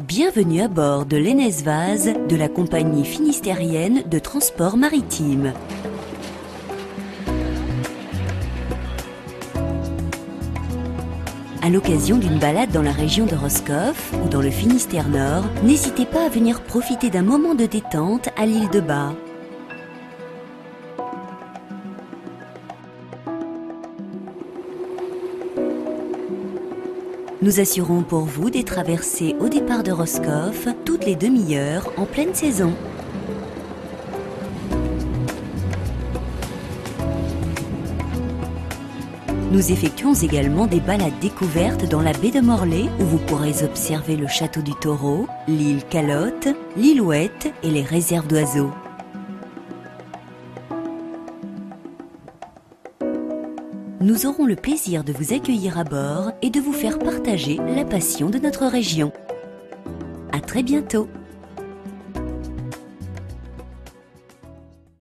Bienvenue à bord de l'Enesvase de la compagnie finistérienne de transport maritime. À l'occasion d'une balade dans la région de Roscoff ou dans le Finistère Nord, n'hésitez pas à venir profiter d'un moment de détente à l'île de Bas. Nous assurons pour vous des traversées au départ de Roscoff toutes les demi-heures en pleine saison. Nous effectuons également des balades découvertes dans la baie de Morlaix où vous pourrez observer le château du Taureau, l'île Calotte, l'île Ouette et les réserves d'oiseaux. Nous aurons le plaisir de vous accueillir à bord et de vous faire partager la passion de notre région. À très bientôt!